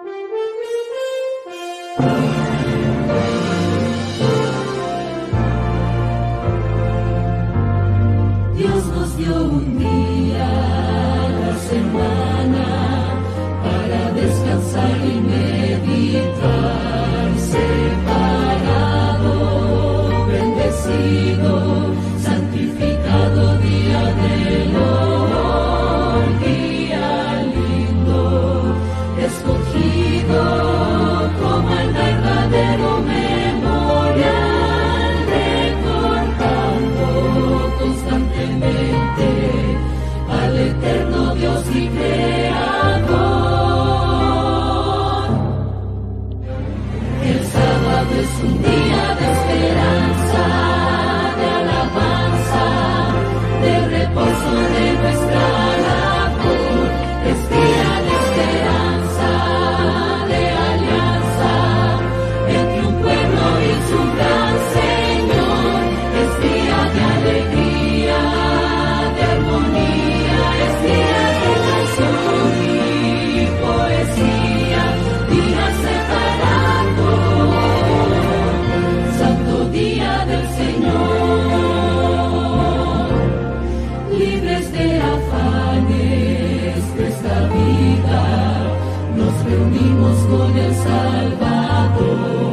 Dios nos dio un día a la semana para descansar y meditar, separado, bendecido, santificado día del Lord, día lindo, escogido como el verdadero memorial, recordando constantemente al eterno Dios y Creador. El sábado es un día de esperanza, de alabanza, de reposo de nuestra labor. Es día de esperanza, de alianza entre un pueblo y su gran Señor. Es día de alegría, de armonía, es día de canción y poesía, día separado, santo día del Señor. Libres de afanes de esta vida, nos reunimos con el Salvador.